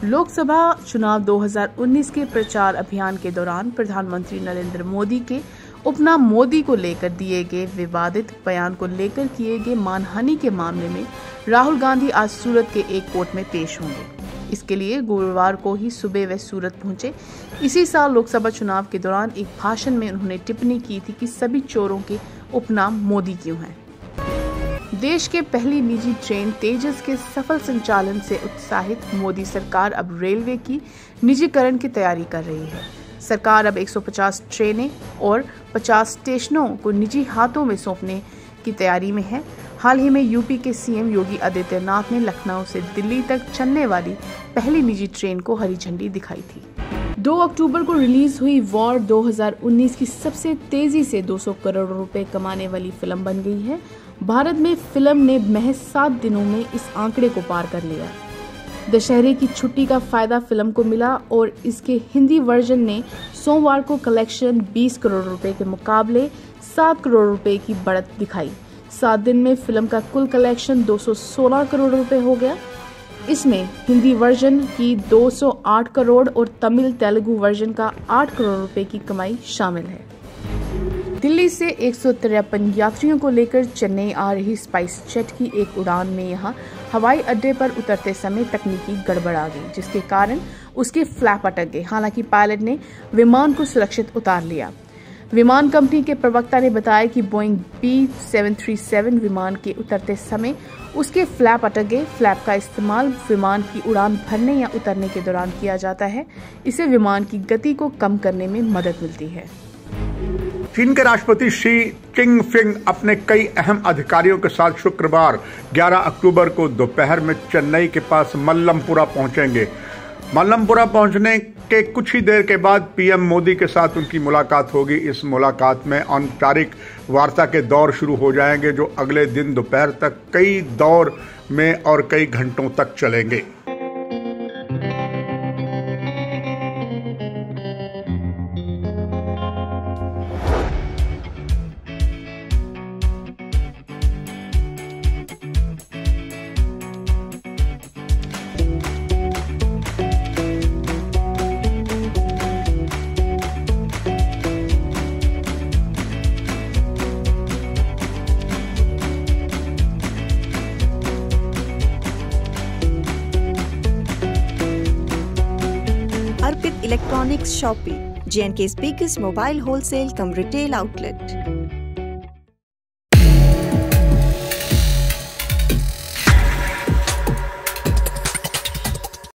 लोकसभा चुनाव 2019 के प्रचार अभियान के दौरान प्रधानमंत्री नरेंद्र मोदी के उपनाम मोदी को लेकर दिए गए विवादित बयान को लेकर किए गए मानहानि के मामले में राहुल गांधी आज सूरत के एक कोर्ट में पेश होंगे। इसके लिए गुरुवार को ही सुबह वे सूरत पहुंचे। इसी साल लोकसभा चुनाव के दौरान एक भाषण में उन्होंने टिप्पणी की थी कि सभी चोरों के उपनाम मोदी क्यों हैं। देश के पहली निजी ट्रेन तेजस के सफल संचालन से उत्साहित मोदी सरकार अब रेलवे की निजीकरण की तैयारी कर रही है। सरकार अब 150 ट्रेनें और 50 स्टेशनों को निजी हाथों में सौंपने की तैयारी में है। हाल ही में यूपी के सीएम योगी आदित्यनाथ ने लखनऊ से दिल्ली तक चलने वाली पहली निजी ट्रेन को हरी झंडी दिखाई थी। 2 अक्टूबर को रिलीज हुई वॉर 2019 की सबसे तेजी से 200 करोड़ रुपए कमाने वाली फिल्म बन गई है। भारत में फिल्म ने महज 7 दिनों में इस आंकड़े को पार कर लिया। दशहरे की छुट्टी का फायदा फिल्म को मिला और इसके हिंदी वर्जन ने सोमवार को कलेक्शन 20 करोड़ रुपए के मुकाबले 7 करोड़ रुपए की बढ़त दिखाई। 7 दिन में फिल्म का कुल कलेक्शन 216 करोड़ रुपए हो गया। इसमें हिंदी वर्जन की 208 करोड़ और तमिल तेलुगु वर्जन का 8 करोड़ रुपए की कमाई शामिल है। दिल्ली से 153 यात्रियों को लेकर चेन्नई आ रही स्पाइस जेट की एक उड़ान में यहां हवाई अड्डे पर उतरते समय तकनीकी गड़बड़ आ गई, जिसके कारण उसके फ्लैप अटक गए। हालांकि पायलट ने विमान को सुरक्षित उतार लिया। विमान कंपनी के प्रवक्ता ने बताया कि बोइंग B737 विमान के उतरते समय उसके फ्लैप अटक गए। फ्लैप का इस्तेमाल विमान की उड़ान भरने या उतरने के दौरान किया जाता है। इससे विमान की गति को कम करने में मदद मिलती है। चीन के राष्ट्रपति शी चिनफिंग अपने कई अहम अधिकारियों के साथ शुक्रवार 11 अक्टूबर को दोपहर में चेन्नई के पास मल्लमपुरा पहुंचेंगे। मल्लमपुरा पहुंचने के कुछ ही देर के बाद पीएम मोदी के साथ उनकी मुलाकात होगी। इस मुलाकात में अनौपचारिक वार्ता के दौर शुरू हो जाएंगे, जो अगले दिन दोपहर तक कई दौर में और कई घंटों तक चलेंगे। Arpit Electronics Shoppe, J&K's biggest mobile wholesale cum retail outlet.